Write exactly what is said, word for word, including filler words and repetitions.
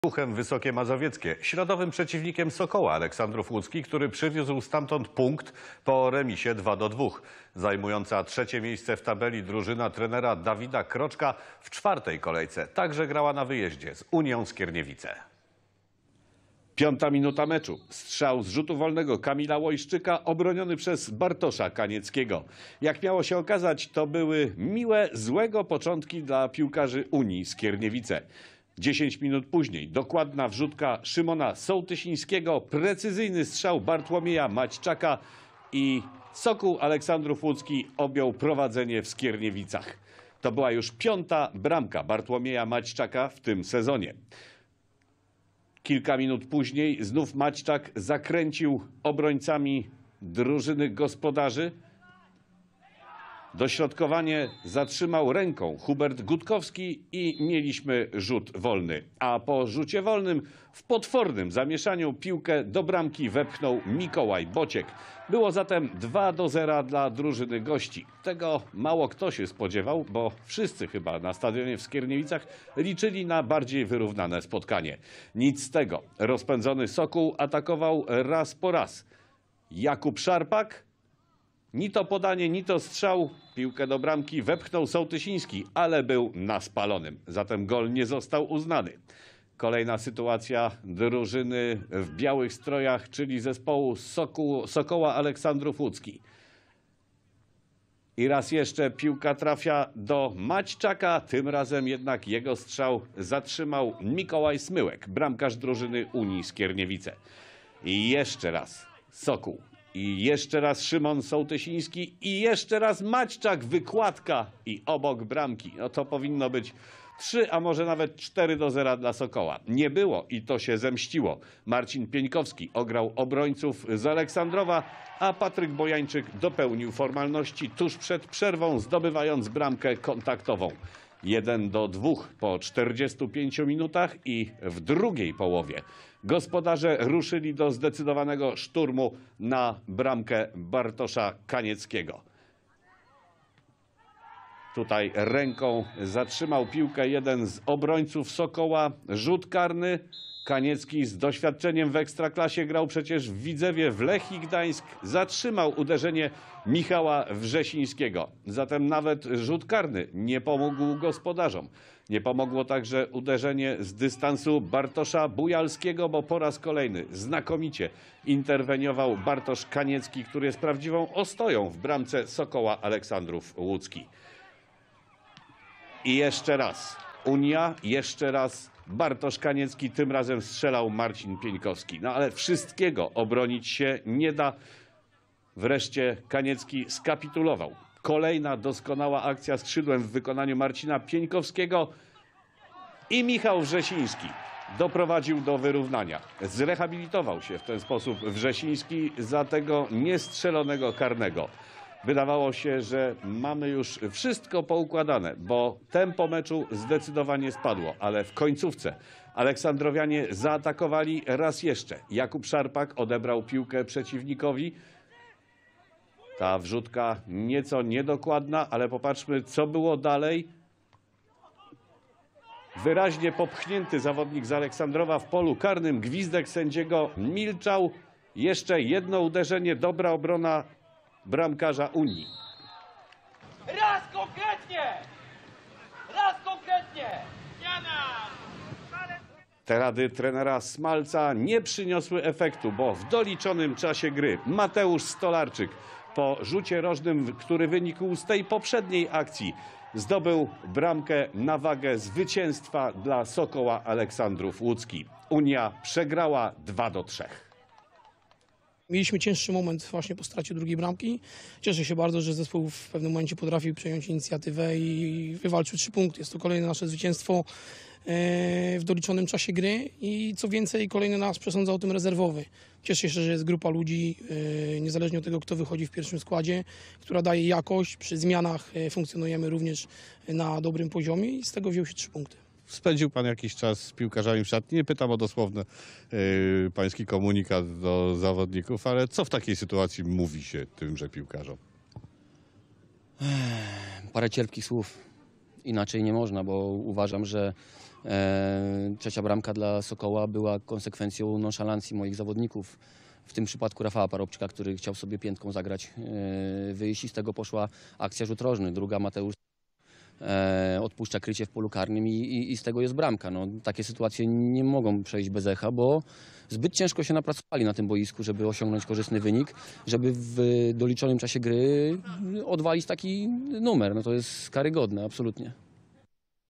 Ruchem Wysokie Mazowieckie. Środowym przeciwnikiem Sokoła Aleksandrów Łódzki, który przywiózł stamtąd punkt po remisie dwa do dwóch. Zajmująca trzecie miejsce w tabeli drużyna trenera Dawida Kroczka w czwartej kolejce także grała na wyjeździe z Unią Skierniewice. Piąta minuta meczu. Strzał z rzutu wolnego Kamila Łojszczyka obroniony przez Bartosza Kanieckiego. Jak miało się okazać, to były miłe, złego początki dla piłkarzy Unii Skierniewice. dziesięć minut później dokładna wrzutka Szymona Sołtysińskiego, precyzyjny strzał Bartłomieja Maćczaka i Sokół Aleksandrów Łódzki objął prowadzenie w Skierniewicach. To była już piąta bramka Bartłomieja Maćczaka w tym sezonie. Kilka minut później znów Maćczak zakręcił obrońcami drużyny gospodarzy. Dośrodkowanie zatrzymał ręką Hubert Gutkowski i mieliśmy rzut wolny. A po rzucie wolnym w potwornym zamieszaniu piłkę do bramki wepchnął Mikołaj Bociek. Było zatem dwa do zera dla drużyny gości. Tego mało kto się spodziewał, bo wszyscy chyba na stadionie w Skierniewicach liczyli na bardziej wyrównane spotkanie. Nic z tego. Rozpędzony Sokół atakował raz po raz. Jakub Szarpak. Ni to podanie, ni to strzał. Piłkę do bramki wepchnął Sołtysiński, ale był na spalonym. Zatem gol nie został uznany. Kolejna sytuacja drużyny w białych strojach, czyli zespołu Soku, Sokoła Aleksandrów Łódzki. I raz jeszcze piłka trafia do Maćczaka. Tym razem jednak jego strzał zatrzymał Mikołaj Smyłek, bramkarz drużyny Unii Skierniewice. I jeszcze raz Sokół. I jeszcze raz Szymon Sołtysiński i jeszcze raz Maćczak, wykładka i obok bramki. No to powinno być trzy, a może nawet cztery do zera dla Sokoła. Nie było i to się zemściło. Marcin Pieńkowski ograł obrońców z Aleksandrowa, a Patryk Bojańczyk dopełnił formalności tuż przed przerwą, zdobywając bramkę kontaktową. jeden do dwóch po czterdziestu pięciu minutach i w drugiej połowie gospodarze ruszyli do zdecydowanego szturmu na bramkę Bartosza Kanieckiego. Tutaj ręką zatrzymał piłkę jeden z obrońców Sokoła. Rzut karny. Kaniecki z doświadczeniem w Ekstraklasie grał przecież w Widzewie, w Lechii Gdańsk. Zatrzymał uderzenie Michała Wrzesińskiego. Zatem nawet rzut karny nie pomógł gospodarzom. Nie pomogło także uderzenie z dystansu Bartosza Bujalskiego, bo po raz kolejny znakomicie interweniował Bartosz Kaniecki, który jest prawdziwą ostoją w bramce Sokoła Aleksandrów Łódzki. I jeszcze raz Unia, jeszcze raz Bartosz Kaniecki, tym razem strzelał Marcin Pieńkowski. No ale wszystkiego obronić się nie da. Wreszcie Kaniecki skapitulował. Kolejna doskonała akcja skrzydłem w wykonaniu Marcina Pieńkowskiego i Michał Wrzesiński doprowadził do wyrównania. Zrehabilitował się w ten sposób Wrzesiński za tego niestrzelonego karnego. Wydawało się, że mamy już wszystko poukładane, bo tempo meczu zdecydowanie spadło, ale w końcówce Aleksandrowianie zaatakowali raz jeszcze. Jakub Szarpak odebrał piłkę przeciwnikowi. Ta wrzutka nieco niedokładna, ale popatrzmy, co było dalej. Wyraźnie popchnięty zawodnik z Aleksandrowa w polu karnym. Gwizdek sędziego milczał. Jeszcze jedno uderzenie, dobra obrona bramkarza Unii. Raz konkretnie! Raz konkretnie! Te rady trenera Smalca nie przyniosły efektu, bo w doliczonym czasie gry Mateusz Stolarczyk po rzucie rożnym, który wynikł z tej poprzedniej akcji, zdobył bramkę na wagę zwycięstwa dla Sokoła Aleksandrów Łódzki. Unia przegrała dwa do trzech. Mieliśmy cięższy moment właśnie po stracie drugiej bramki. Cieszę się bardzo, że zespół w pewnym momencie potrafił przejąć inicjatywę i wywalczył trzy punkty. Jest to kolejne nasze zwycięstwo w doliczonym czasie gry i co więcej, kolejny nas przesądza o tym rezerwowy. Cieszę się, że jest grupa ludzi, niezależnie od tego, kto wychodzi w pierwszym składzie, która daje jakość. Przy zmianach funkcjonujemy również na dobrym poziomie i z tego wziął się trzy punkty. Spędził pan jakiś czas z piłkarzami w szatni. Nie pytam o dosłowny yy, pański komunikat do zawodników, ale co w takiej sytuacji mówi się tymże piłkarzom? Parę cierpkich słów. Inaczej nie można, bo uważam, że E, trzecia bramka dla Sokoła była konsekwencją nonszalancji moich zawodników. W tym przypadku Rafała Parobczyka, który chciał sobie piętką zagrać, e, wyjść i z tego poszła akcja rzut rożny. Druga Mateusz e, odpuszcza krycie w polu karnym i, i, i z tego jest bramka. No, takie sytuacje nie mogą przejść bez echa, bo zbyt ciężko się napracowali na tym boisku, żeby osiągnąć korzystny wynik, żeby w doliczonym czasie gry odwalić taki numer. No, to jest karygodne, absolutnie.